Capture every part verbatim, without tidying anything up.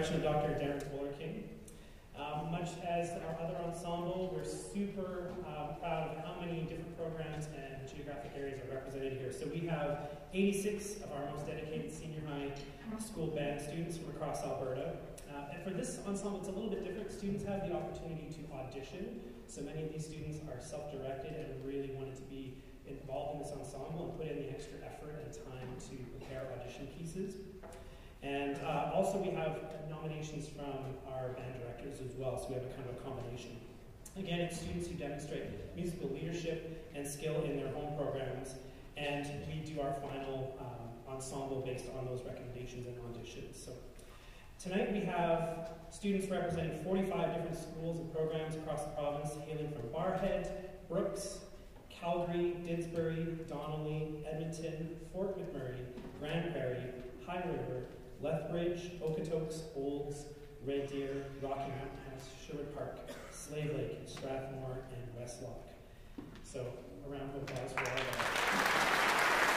direction of Doctor Darren Olerking. Um, much as our other ensemble, we're super uh, proud of how many different programs and geographic areas are represented here. So we have eighty-six of our most dedicated senior high school band students from across Alberta. Uh, and for this ensemble, it's a little bit different. Students have the opportunity to audition. So many of these students are self-directed and really wanted to be involved in this ensemble and put in the extra effort and time to prepare audition pieces. And uh, also we have nominations from our band directors as well, so we have a kind of a combination. Again, it's students who demonstrate musical leadership and skill in their home programs, and we do our final um, ensemble based on those recommendations and auditions. So tonight we have students representing forty-five different schools and programs across the province, hailing from Barrhead, Brooks, Calgary, Didsbury, Donnelly, Edmonton, Fort McMurray, Grand Prairie, High River, Lethbridge, Okotoks, Olds, Red Deer, Rocky Mountain House, Sherwood Park, Slave Lake, Strathmore, and Westlock. So, a round of applause for all of that.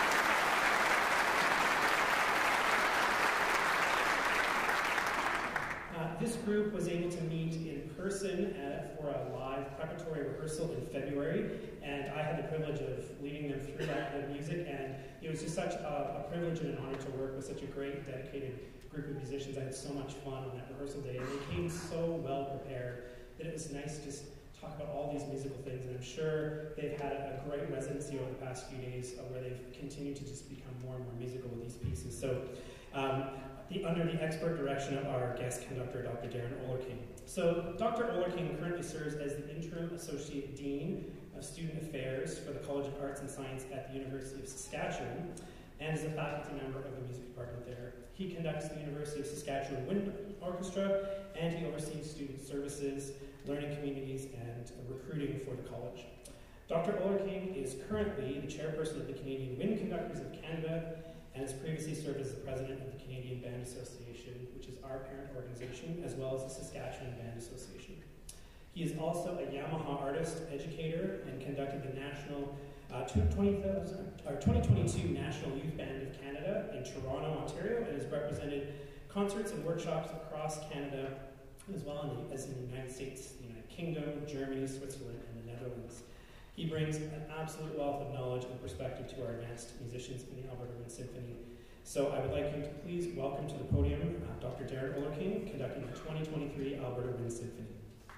Uh, this group was able to meet in person uh, for a live preparatory rehearsal in February, and I had the privilege of leading them through that the music, and it was just such a, a privilege and an honor to work with such a great, dedicated group of musicians. I had so much fun on that rehearsal day, and they came so well prepared that it was nice to just talk about all these musical things, and I'm sure they've had a great residency over the past few days uh, where they've continued to just become more and more musical with these pieces. So, um, the, under the expert direction of our guest conductor, Doctor Darren Olerking. So, Doctor Olerking currently serves as the Interim Associate Dean of Student Affairs for the College of Arts and Science at the University of Saskatchewan, and is a faculty member of the music department there. He conducts the University of Saskatchewan Wind Orchestra, and he oversees student services, learning communities, and recruiting for the college. Doctor Olerking is currently the chairperson of the Canadian Wind Conductors of Canada, and has previously served as the president of the Canadian Band Association, which is our parent organization, as well as the Saskatchewan Band Association. He is also a Yamaha artist, educator, and conducted the national uh, twenty twenty-two National Youth Band of Canada in Toronto, Ontario, and has represented concerts and workshops across Canada, as well in the, as in the United States, the United Kingdom, Germany, Switzerland, and the Netherlands. He brings an absolute wealth of knowledge and perspective to our advanced musicians in the Alberta Wind Symphony. So I would like you to please welcome to the podium uh, Doctor Darren Olerking, conducting the twenty twenty-three Alberta Wind Symphony.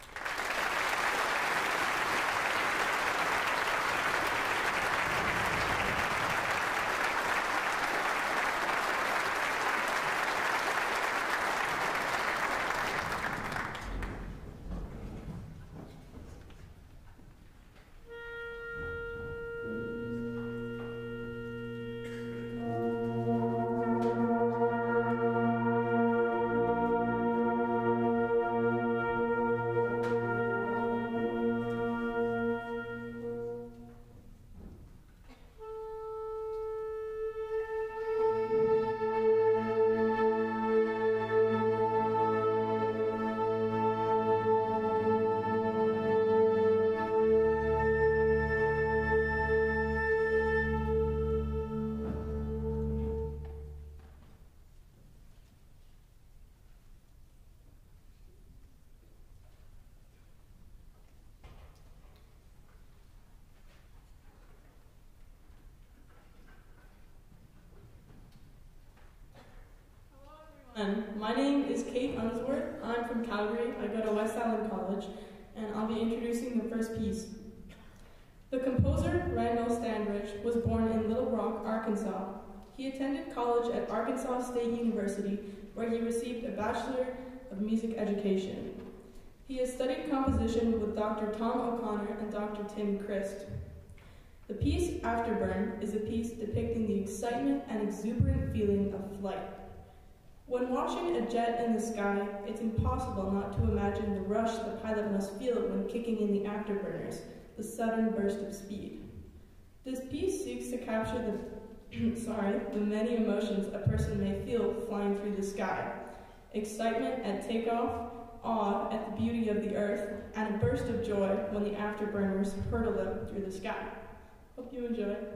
My name is Kate Unsworth. I'm from Calgary. I go to West Island College, and I'll be introducing the first piece. The composer, Randall Standridge, was born in Little Rock, Arkansas. He attended college at Arkansas State University, where he received a Bachelor of Music Education. He has studied composition with Doctor Tom O'Connor and Doctor Tim Christ. The piece, Afterburn, is a piece depicting the excitement and exuberant feeling of flight. When watching a jet in the sky, it's impossible not to imagine the rush the pilot must feel when kicking in the afterburners, the sudden burst of speed. This piece seeks to capture the, sorry, the many emotions a person may feel flying through the sky. Excitement at takeoff, awe at the beauty of the earth, and a burst of joy when the afterburners hurtle them through the sky. Hope you enjoy.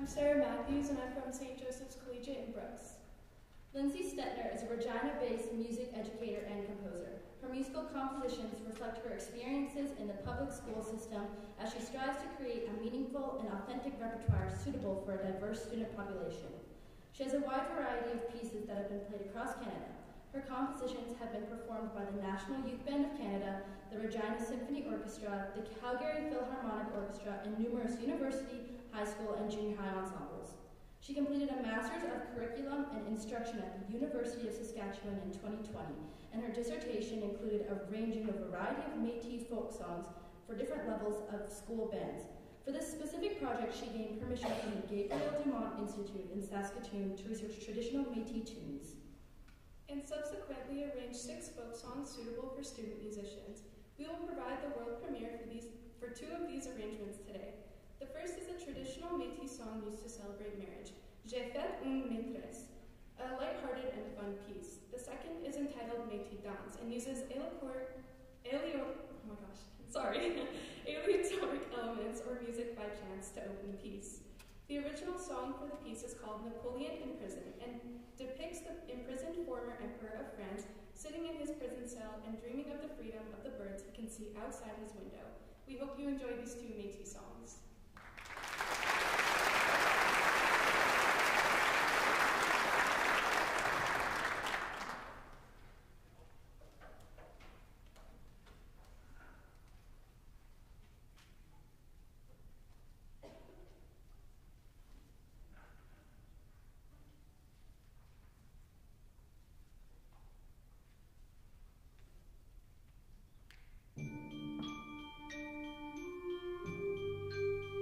I'm Sarah Matthews, and I'm from Saint Joseph's Collegiate in Brooks. Lindsay Stetner is a Regina-based music educator and composer. Her musical compositions reflect her experiences in the public school system as she strives to create a meaningful and authentic repertoire suitable for a diverse student population. She has a wide variety of pieces that have been played across Canada. Her compositions have been performed by the National Youth Band of Canada, the Regina Symphony Orchestra, the Calgary Philharmonic Orchestra, and numerous university, high school, and junior high ensembles. She completed a Master's of Curriculum and Instruction at the University of Saskatchewan in twenty twenty, and her dissertation included a ranging of variety of Métis folk songs for different levels of school bands. For this specific project, she gained permission from the Gabriel Dumont Institute in Saskatoon to research traditional Métis tunes. And subsequently arranged six folk songs suitable for student musicians. We will provide the world premiere for, these, for two of these arrangements today. The first is a traditional Métis song used to celebrate marriage, J'ai fait une maîtresse, a lighthearted and fun piece. The second is entitled Métis Dance and uses allegor, alio, oh my gosh, sorry, aleatoric elements or music by chance to open the piece. The original song for the piece is called Napoleon in Prison and depicts the imprisoned former emperor of France sitting in his prison cell and dreaming of the freedom of the birds he can see outside his window. We hope you enjoy these two Métis songs. Thank you.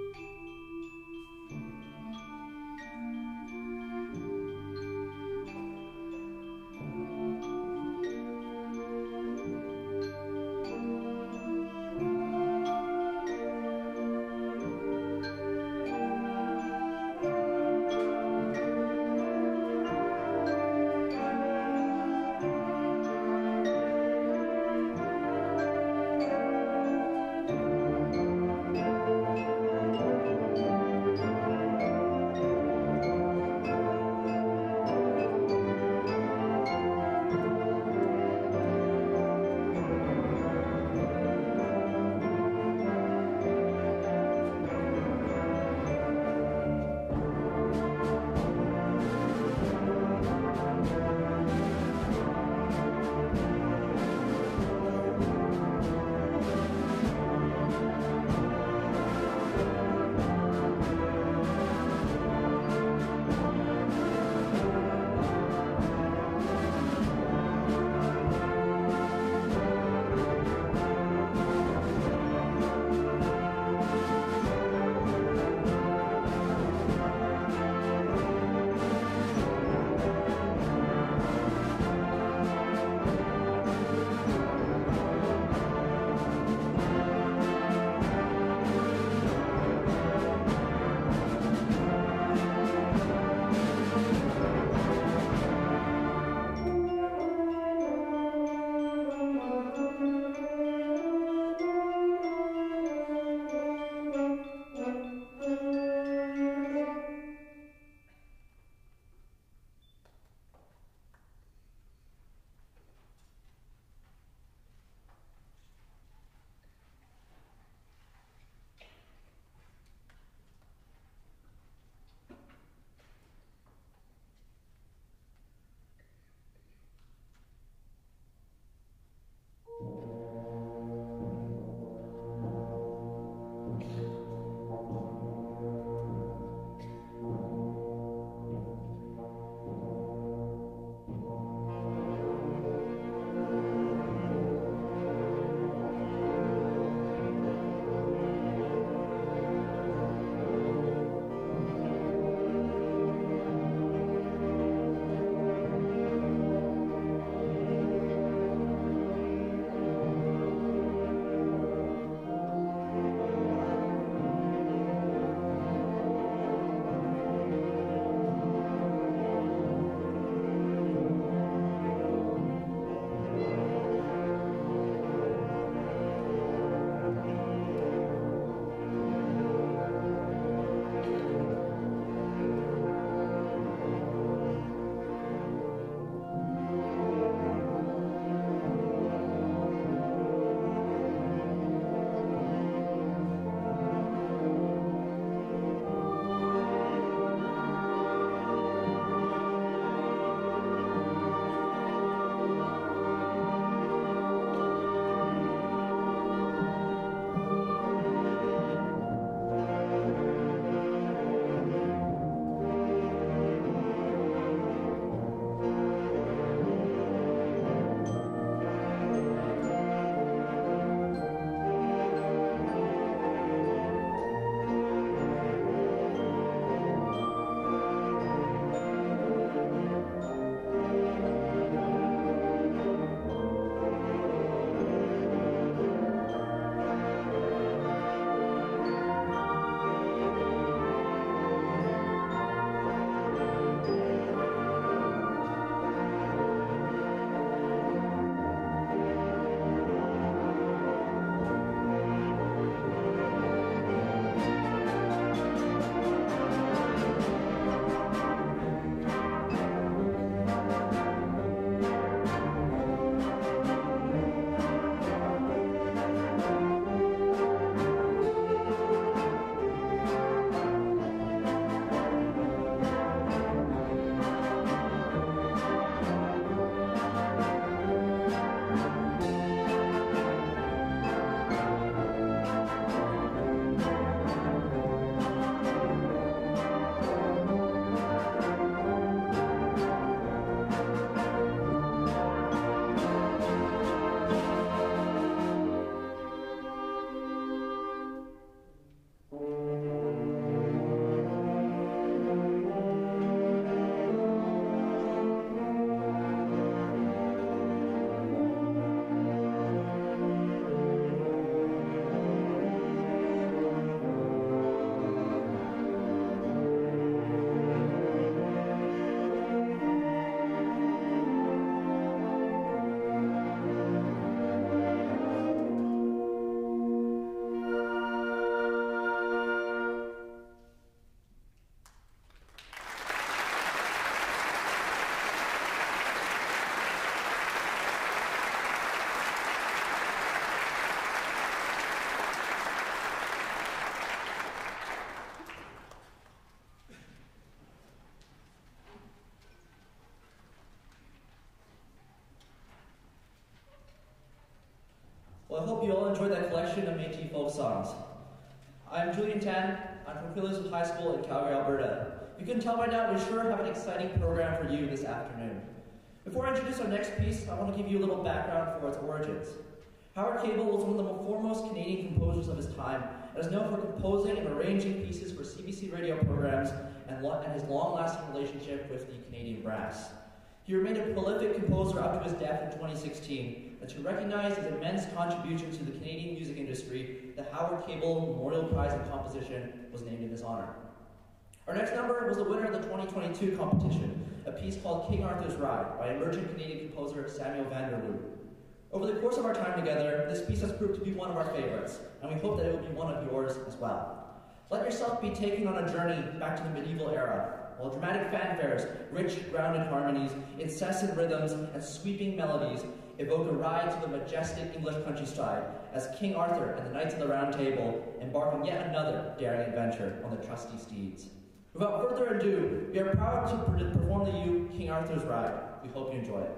Well, I hope you all enjoyed that collection of Métis folk songs. I'm Julian Tan. I'm from Queen High School in Calgary, Alberta. If you couldn't tell by now, we sure have an exciting program for you this afternoon. Before I introduce our next piece, I want to give you a little background for its origins. Howard Cable was one of the foremost Canadian composers of his time, and is known for composing and arranging pieces for C B C radio programs and, lo- and his long-lasting relationship with the Canadian brass. He remained a prolific composer up to his death in twenty sixteen, and to recognize his immense contributions to the Canadian music industry, the Howard Cable Memorial Prize in Composition was named in his honor. Our next number was the winner of the twenty twenty-two competition, a piece called King Arthur's Ride by emerging Canadian composer Samuel Vanderloo. Over the course of our time together, this piece has proved to be one of our favorites, and we hope that it will be one of yours as well. Let yourself be taken on a journey back to the medieval era, while dramatic fanfares, rich, grounded harmonies, incessant rhythms, and sweeping melodies evoke a ride to the majestic English countryside as King Arthur and the Knights of the Round Table embark on yet another daring adventure on the trusty steeds. Without further ado, we are proud to perform to you King Arthur's Ride. We hope you enjoy it.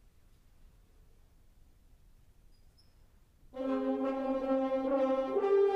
Thank you.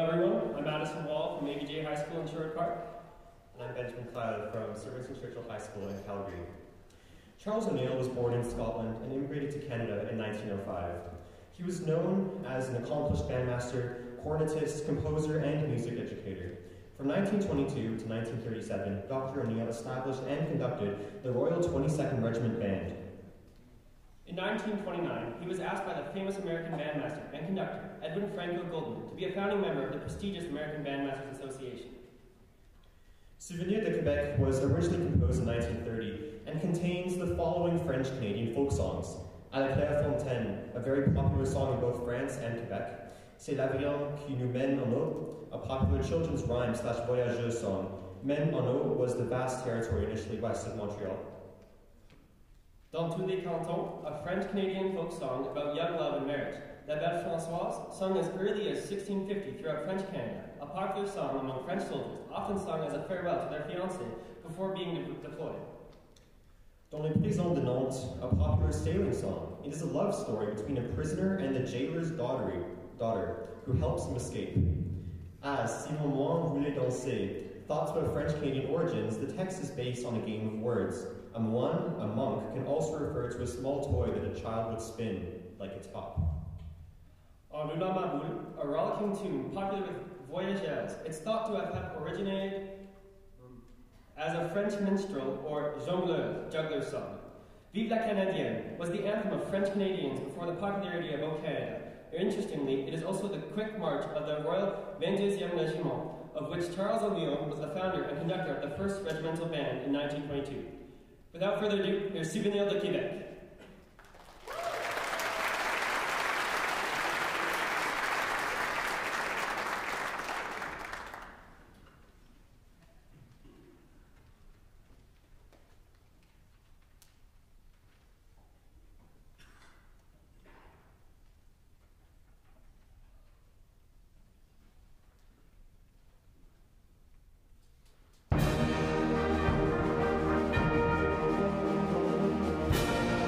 everyone. I'm Madison Wall from A B J High School in Sherwood Park. And I'm Benjamin Cloud from Sir Winston Churchill High School in Calgary. Charles O'Neill was born in Scotland and immigrated to Canada in nineteen oh five. He was known as an accomplished bandmaster, cornetist, composer, and music educator. From nineteen twenty-two to nineteen thirty-seven, Doctor O'Neill established and conducted the Royal twenty-second Regiment Band. In nineteen twenty-nine, he was asked by the famous American bandmaster and conductor, Edwin Franco Goldman, to be a founding member of the prestigious American Bandmasters Association. Souvenir de Québec was originally composed in nineteen thirty and contains the following French-Canadian folk songs. À la Claire Fontaine, a very popular song in both France and Quebec. C'est l'avion qui nous mène en eau, a popular children's rhyme slash voyageur song. Mène en eau was the vast territory initially west of Montreal. Dans tous les cantons, a French-Canadian folk song about young love and marriage. La Belle Françoise, sung as early as sixteen fifty throughout French Canada, a popular song among French soldiers, often sung as a farewell to their fiancé before being de- deployed. Dans les prisons de Nantes, a popular sailing song. It is a love story between a prisoner and the jailer's daughter, daughter who helps him escape. As Si mon moine voulait danser, thoughts about French-Canadian origins, the text is based on a game of words. A moine, a monk, can also refer to a small toy that a child would spin, like a top. En roulant ma boule, a rollicking tune popular with voyageurs, it's thought to have originated as a French minstrel or jongleur, juggler song. Vive la Canadienne was the anthem of French Canadians before the popularity of O Canada. Interestingly, it is also the quick march of the Royal twenty-second Regiment, of which Charles O'Neill was the founder and conductor of the first regimental band in nineteen twenty-two. Without further ado, here's Souvenir de Québec. Thank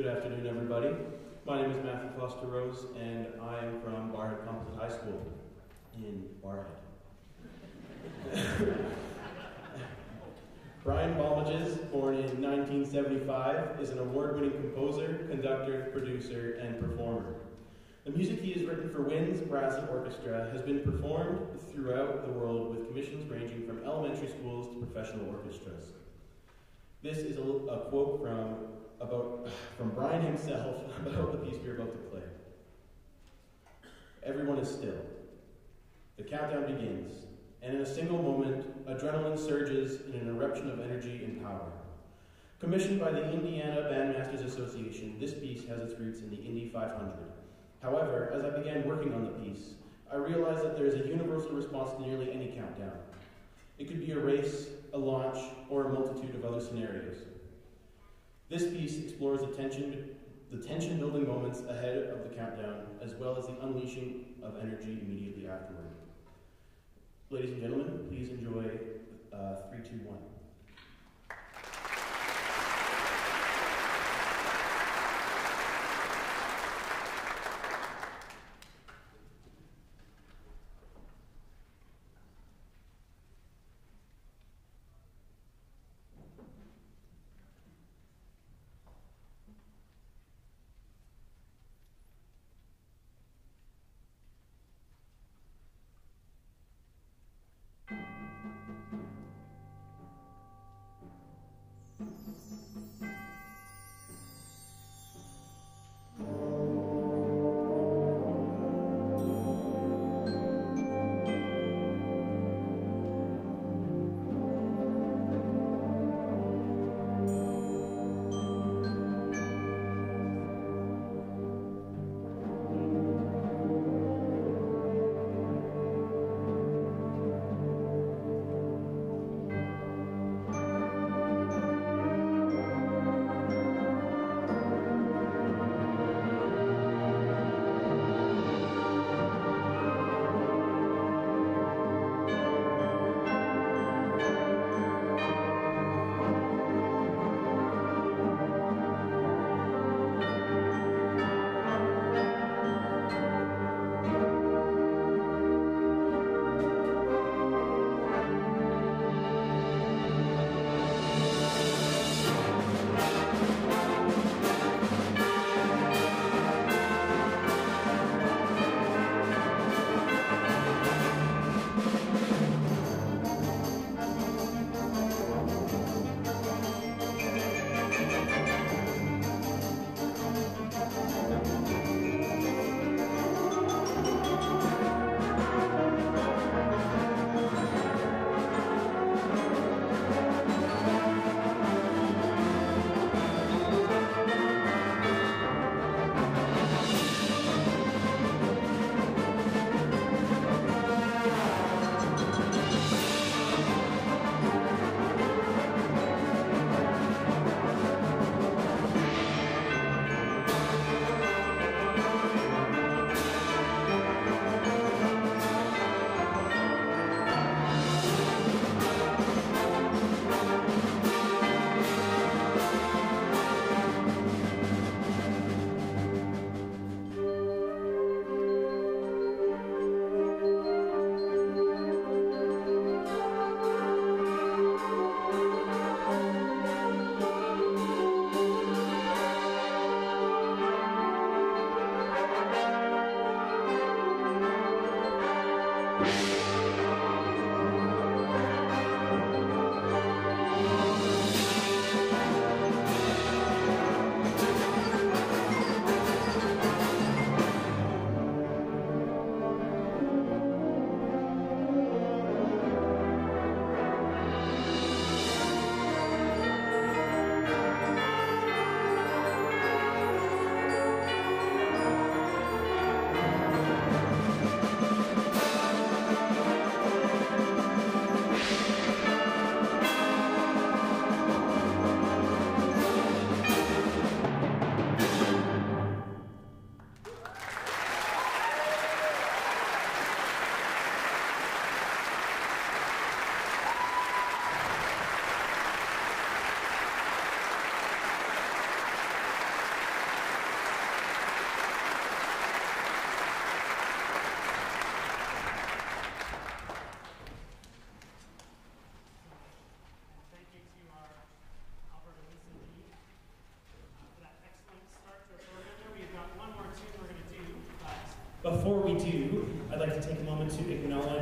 Good afternoon, everybody. My name is Matthew Foster Rose, and I am from Barhead Composite High School in Barhead. Brian Balmages, born in nineteen seventy-five, is an award-winning composer, conductor, producer, and performer. The music he has written for winds, brass, and orchestra has been performed throughout the world with commissions ranging from elementary schools to professional orchestras. This is a, a quote from, about, from Brian himself about the piece we're about to play. Everyone is still. The countdown begins, and in a single moment, adrenaline surges in an eruption of energy and power. Commissioned by the Indiana Bandmasters Association, this piece has its roots in the Indy five hundred. However, as I began working on the piece, I realized that there is a universal response to nearly any countdown. It could be a race, a launch, or a multitude of other scenarios. This piece explores the tension, the tension-building moments ahead of the countdown, as well as the unleashing of energy immediately afterward. Ladies and gentlemen, please enjoy uh, three, two, one.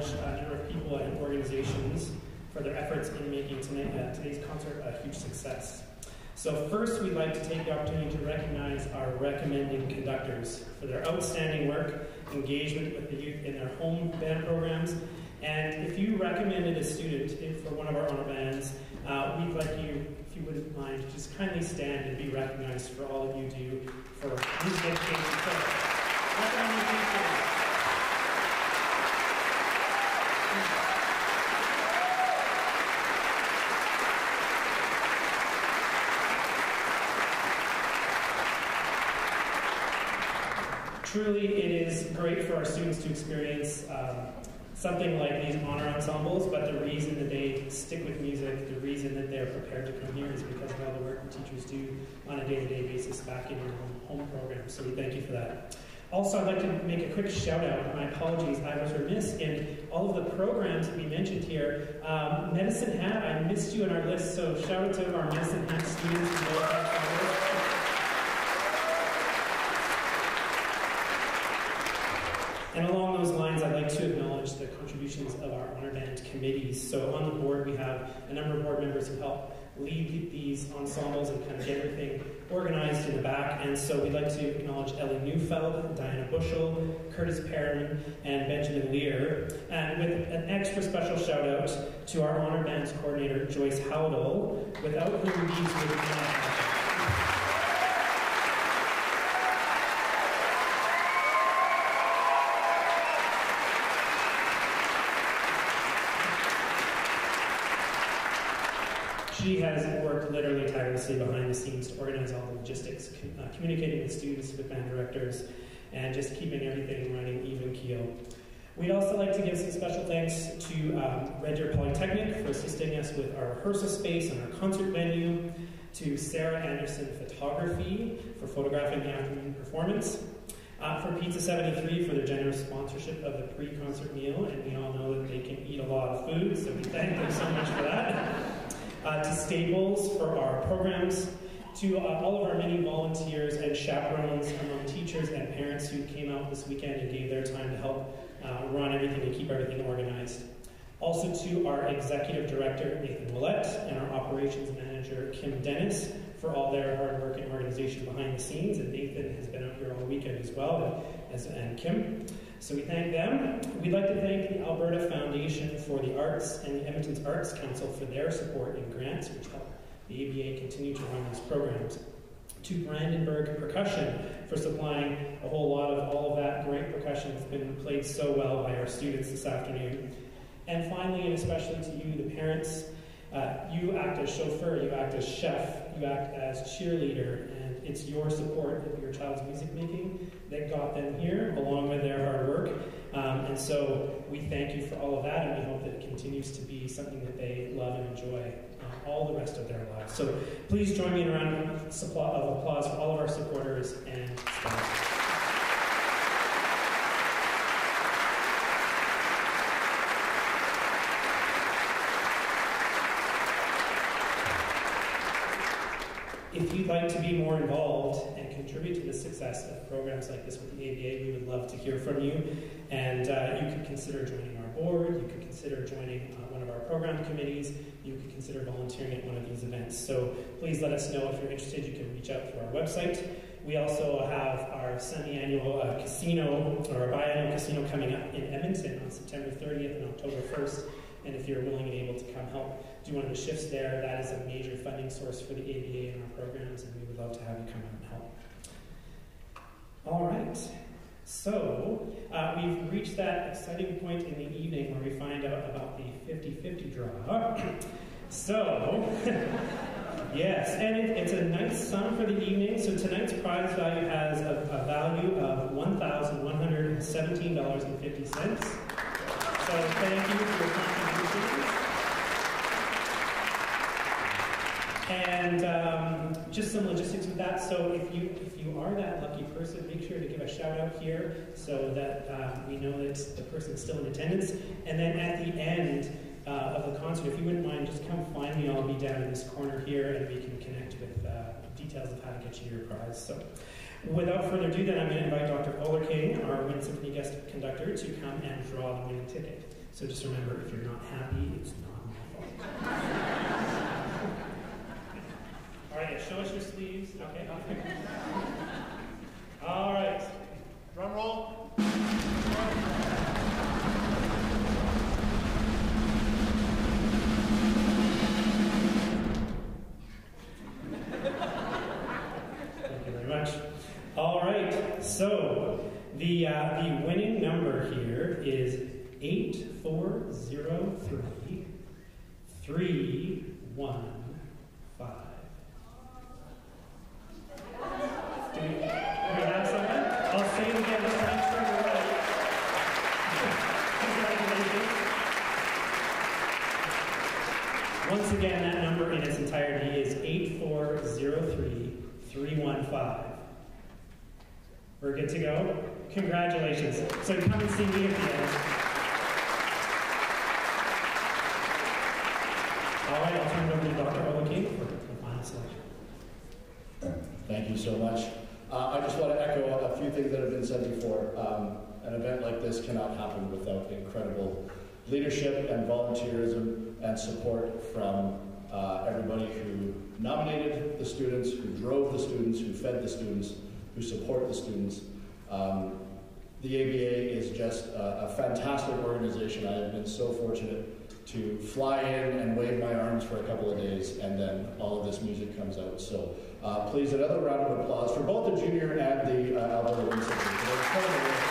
acknowledge a number of people and organizations for their efforts in making tonight, uh, today's concert a huge success. So first, we'd like to take the opportunity to recognize our recommending conductors for their outstanding work, engagement with the youth in their home band programs. And if you recommended a student for one of our honor bands, uh, we'd like you, if you wouldn't mind, just kindly stand and be recognized for all that you do for music education. So, truly, it is great for our students to experience um, something like these honor ensembles, but the reason that they stick with music, the reason that they're prepared to come here is because of all the work the teachers do on a day-to-day basis back in your home, home program. So we thank you for that. Also, I'd like to make a quick shout out. My apologies, I was remiss in all of the programs that we mentioned here. Um, Medicine Hat, I missed you in our list, so shout out to our Medicine Hat students. And along those lines, I'd like to acknowledge the contributions of our honor band committees. So on the board, we have a number of board members who help lead these ensembles and kind of get everything organized in the back. And so we'd like to acknowledge Ellie Neufeld, Diana Bushel, Curtis Perriman, and Benjamin Lear. And with an extra special shout out to our honor bands coordinator, Joyce Howdell, without whom these would not happen. She has worked literally tirelessly behind the scenes to organize all the logistics, uh, communicating with students, with band directors, and just keeping everything running even keel. We'd also like to give some special thanks to um, Red Deer Polytechnic for assisting us with our rehearsal space and our concert venue, to Sarah Anderson Photography for photographing the afternoon performance, uh, for Pizza seventy-three for their generous sponsorship of the pre-concert meal, and we all know that they can eat a lot of food, so we thank them so much for that. Uh, to Staples for our programs, to uh, all of our many volunteers and chaperones among teachers and parents who came out this weekend and gave their time to help uh, run everything and keep everything organized. Also to our executive director, Nathan Willett, and our operations manager, Kim Dennis, for all their hard work and organization behind the scenes. And Nathan has been out here all weekend as well, as, and Kim. So we thank them. We'd like to thank the Alberta Foundation for the Arts and the Edmonton's Arts Council for their support and grants, which help the A B A continue to run these programs. To Brandenburg Percussion for supplying a whole lot of all of that great percussion that's been played so well by our students this afternoon. And finally, and especially to you, the parents, uh, you act as chauffeur, you act as chef, you act as cheerleader, and it's your support of your child's music making that got them here, along with their hard work. Um, and so we thank you for all of that, and we hope that it continues to be something that they love and enjoy uh, all the rest of their lives. So please join me in a round of applause for all of our supporters and sponsors. If you'd like to be more involved and contribute to the success of programs like this with the A B A, we would love to hear from you. And uh, you could consider joining our board, you could consider joining uh, one of our program committees, you could consider volunteering at one of these events. So please let us know if you're interested. You can reach out through our website. We also have our semi-annual uh, casino, or our biannual casino coming up in Edmonton on September thirtieth and October first. And if you're willing and able to come help do one of the shifts there, that is a major funding source for the A B A and our programs, and we would love to have you come out and help. All right, so uh, we've reached that exciting point in the evening where we find out about the fifty fifty draw. So, yes, and it, it's a nice sum for the evening. So tonight's prize value has a, a value of one thousand one hundred seventeen dollars and fifty cents. So thank you for your contributions. And um, just some logistics with that. So if you if you are that lucky person, make sure to give a shout out here so that um, we know that the person is still in attendance. And then at the end uh, of the concert, if you wouldn't mind, just come find me. I'll be down in this corner here, and we can connect with uh, details of how to get you your prize. So without further ado, then I'm going to invite Doctor Oler King, our Wind Symphony guest conductor, to come and draw the winning ticket. So just remember, if you're not happy, it's not my fault. All right, yeah, show us your sleeves. Okay, okay. All right. Drum roll. Thank you very much. All right, so the uh, the winning number here is eight four zero three three one five. Do we, do we have someone? I'll say it again just to make sure you're right. Once again, that number in its entirety is eight four zero three three one five. We're good to go? Congratulations. So come and see me at the end. All right, I'll turn it over to Doctor Owen King for the final selection. Thank you so much. Uh, I just want to echo a few things that have been said before. Um, an event like this cannot happen without incredible leadership and volunteerism and support from uh, everybody who nominated the students, who drove the students, who fed the students, who support the students. Um, the A B A is just a, a fantastic organization. I have been so fortunate to fly in and wave my arms for a couple of days, and then all of this music comes out. So uh, please, another round of applause for both the junior and the uh, Alberta Wind Symphony.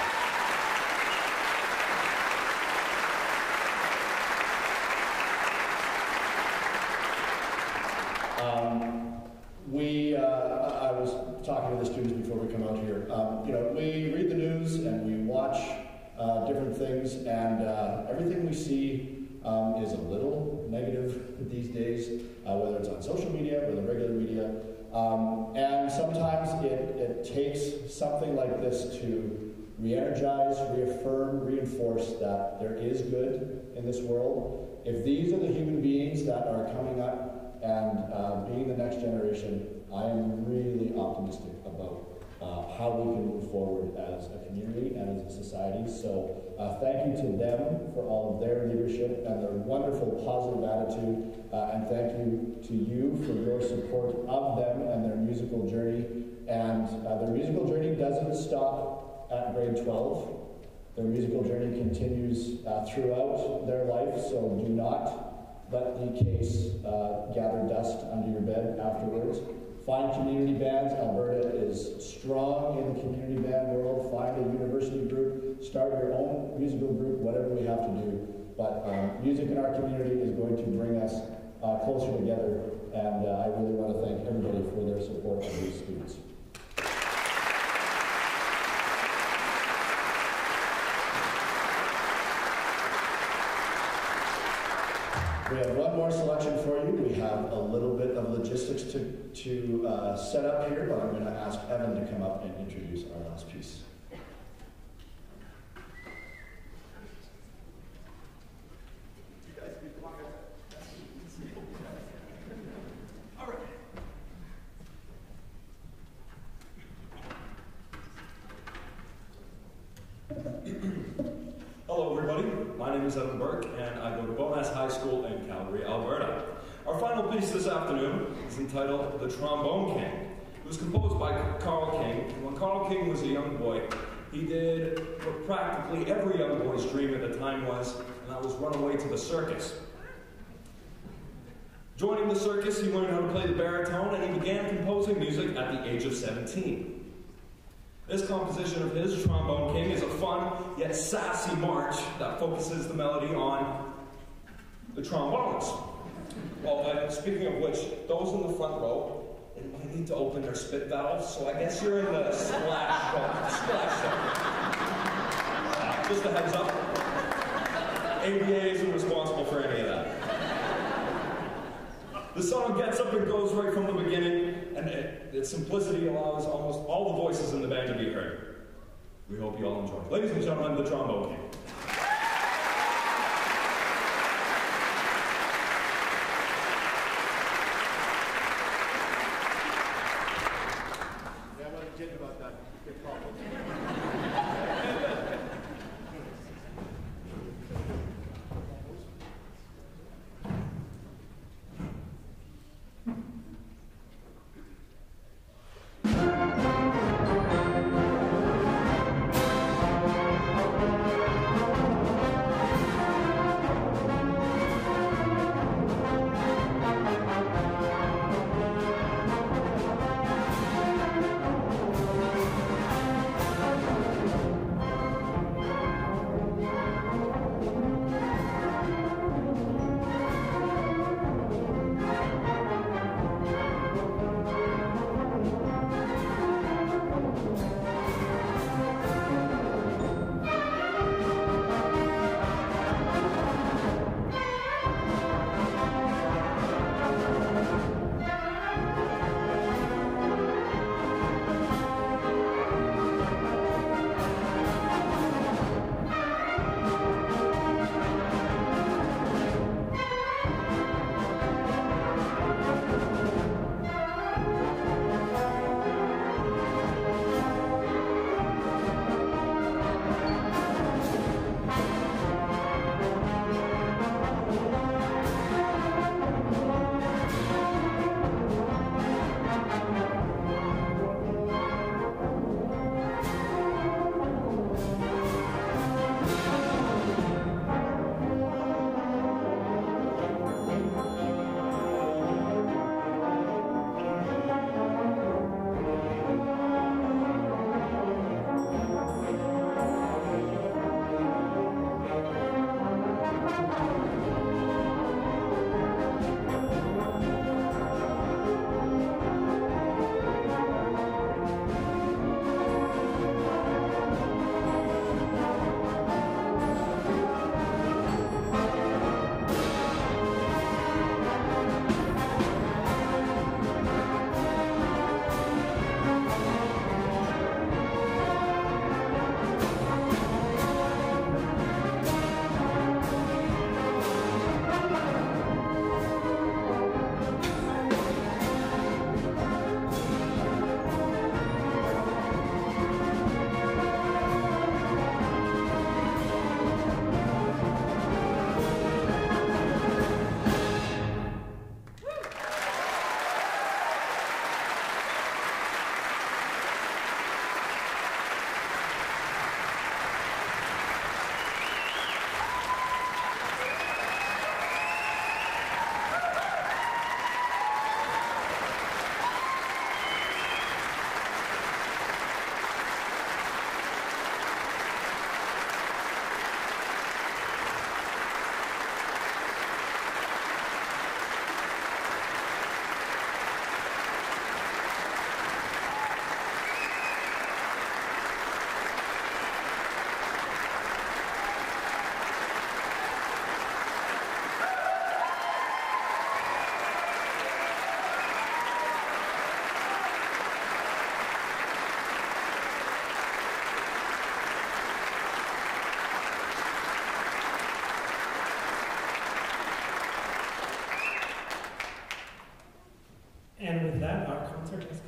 Um, we, uh, I was talking to the students before we come out here. Um, you know, we read the news and we watch uh, different things, and uh, everything we see um, is a little negative these days, uh, whether it's on social media or the regular media. Um, and sometimes it, it takes something like this to re-energize, reaffirm, reinforce that there is good in this world. If these are the human beings that are coming up and uh, being the next generation, I am really optimistic about uh, how we can move forward as a community and as a society. So uh, thank you to them for all of their leadership and their wonderful positive attitude, uh, and thank you to you for your support of them and their musical journey. And uh, their musical journey doesn't stop at grade twelve. Their musical journey continues uh, throughout their life, so do not let the case uh, gather dust under your bed afterwards. Find community bands. Alberta is strong in the community band world. Find a university group. Start your own musical group, whatever we have to do. But um, music in our community is going to bring us uh, closer together, and uh, I really want to thank everybody for their support of these students. We have one more selection for you. We have a little bit of logistics to, to uh, set up here, but I'm going to ask Evan to come up and introduce our last piece. All right. Hello, everybody. My name is Evan Burke, and I go to Bowness High School in Calgary, Alberta. Our final piece this afternoon is entitled The Trombone King. It was composed by Carl King, and when Carl King was a young boy, he did what practically every young boy's dream at the time was, and that was run away to the circus. Joining the circus, he learned how to play the baritone, and he began composing music at the age of seventeen. This composition of his, Trombone King, is a fun yet sassy march that focuses the melody on the trombones. Well, uh, speaking of which, those in the front row, they might need to open their spit valves, so I guess you're in the splash zone. Splash zone. Uh, just a heads up. A B A isn't responsible for any of that. The song gets up and goes right from the beginning, and it, its simplicity allows almost all the voices in the band to be heard. We hope you all enjoy. Ladies and gentlemen, the Trombone King. Yeah, what I did about that. Good problem.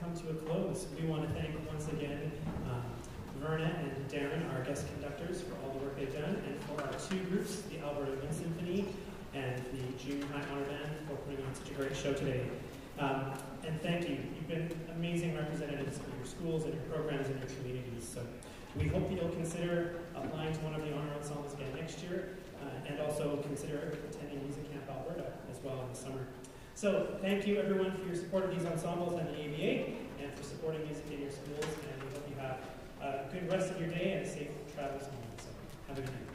come to a close. We want to thank once again um, Verna and Darren, our guest conductors, for all the work they've done, and for our two groups, the Alberta Wind Symphony and the Junior High Honor Band, for putting on such a great show today. Um, and thank you. You've been amazing representatives of your schools and your programs and your communities. So we hope that you'll consider applying to one of the honor ensembles again next year, uh, and also consider attending Music Camp Alberta as well in the summer. So thank you everyone for your support of these ensembles and the A B A, and for supporting music in your schools, and we hope you have a good rest of your day and safe travels home. So have a good night.